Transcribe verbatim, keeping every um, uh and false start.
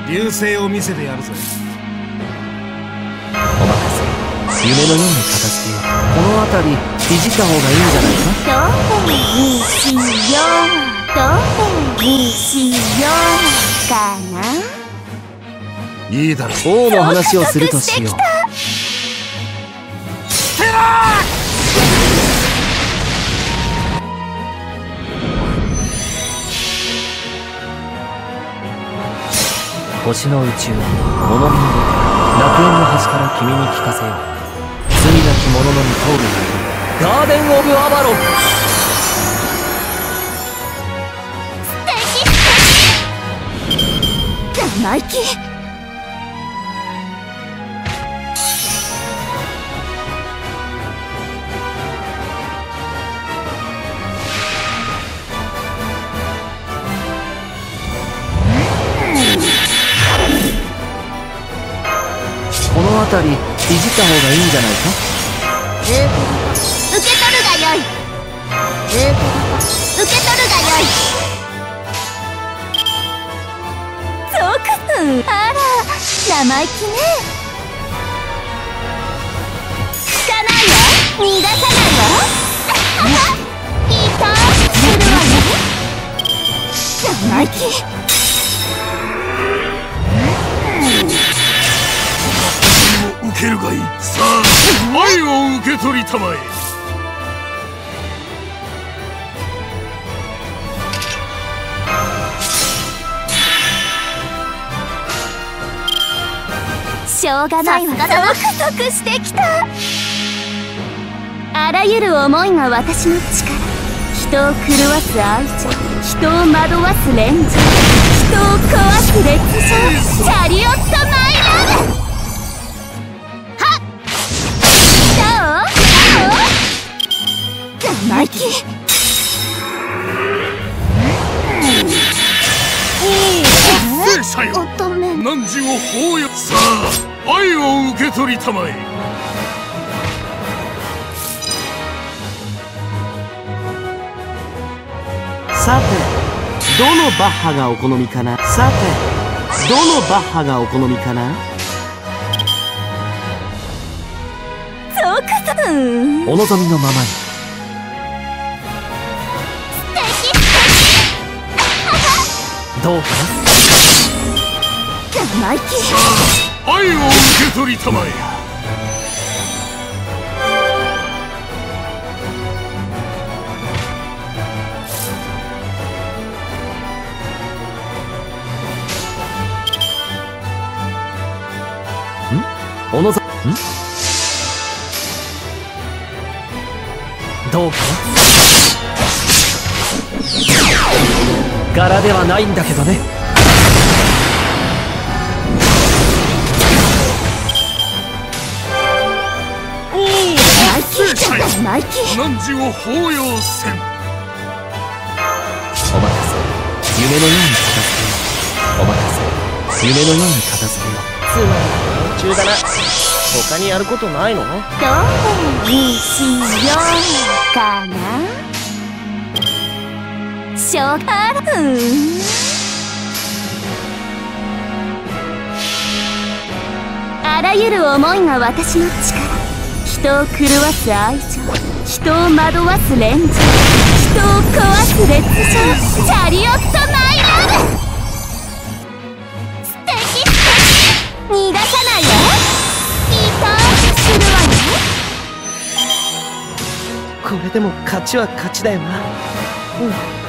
流星を見せてやるぜ。 お任せ。夢のように片付けよう。この辺りいじった方がいいんじゃないか。 どれにしよう、どれにしようかな。 いいだろう。 王の話をするとしよう。 ステラー星の宇宙、物見の楽園の端から君に聞かせよう。罪なき者のに通るガーデン・オブ・アバロン。 生意気。 この辺りいじった方がいいんじゃないか。 受け取るがよい。受け取るがよい。ゾク君、あら生意気ね。聞かないわ、逃がさないわ。いいとするわよ。生意気。 受けるがいい。さあ愛を受け取りたまえ。 しょうがないわ。ゾクゾクしてきた。あらゆる思いが私の力。人を狂わす愛情、人を惑わす恋情、人を壊す烈情、チャリオットマイラブ。生意気。 おお、さよ乙女。 汝を抱擁。さあ愛を受け取りたまえ。 さてどのバッハがお好みかな。さてどのバッハがお好みかな。 ゾク君、 お望みのままに。どうか生意気。 愛を受け取りたまえ。 んおのぞんどうか柄ではないんだけどね。 生生意気。 汝を抱擁せん。 お任せ。夢のように片付けよう。お任せ。夢のように片付けよう。 つまり途中だな。他にやることないの？ どれにしようかな。しょうがなくあらゆる思いが私の力。人を狂わす愛情、人を惑わす恋情、人を壊す烈情、チャリオットマイラブ。素敵。逃がさないわ。いいとするわよ。 これでも勝ちは勝ちだよな。うん。